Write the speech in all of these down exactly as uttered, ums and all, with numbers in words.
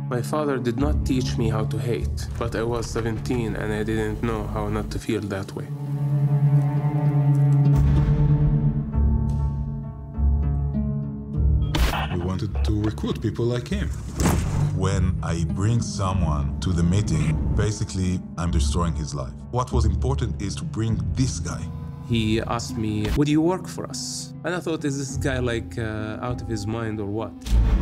My father did not teach me how to hate, but I was seventeen and I didn't know how not to feel that way. We wanted to recruit people like him. When I bring someone to the meeting, basically I'm destroying his life. What was important is to bring this guy. He asked me, would you work for us? And I thought, is this guy like uh, out of his mind or what?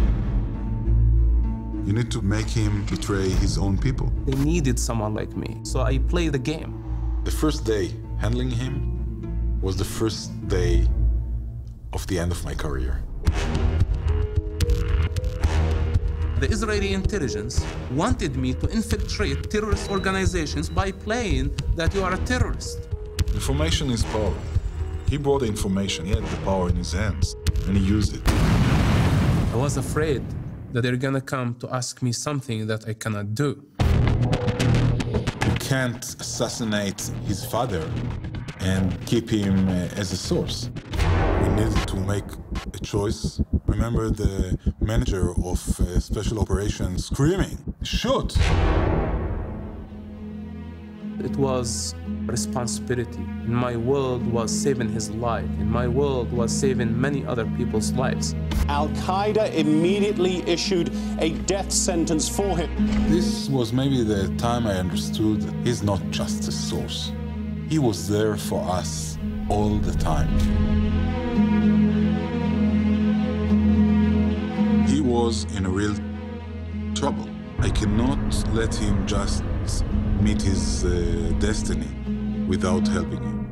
You need to make him betray his own people. They needed someone like me, so I played the game. The first day handling him was the first day of the end of my career. The Israeli intelligence wanted me to infiltrate terrorist organizations by playing that you are a terrorist. Information is power. He brought the information, he had the power in his hands, and he used it. I was afraid that they're gonna come to ask me something that I cannot do. You can't assassinate his father and keep him uh, as a source. We needed to make a choice. Remember the manager of uh, special operations screaming, shoot! It was responsibility. In my world was saving his life. In my world was saving many other people's lives. Al-Qaeda immediately issued a death sentence for him. This was maybe the time I understood he's not just a source. He was there for us all the time. He was in a real trouble. I cannot let him just meet his uh, destiny without helping him.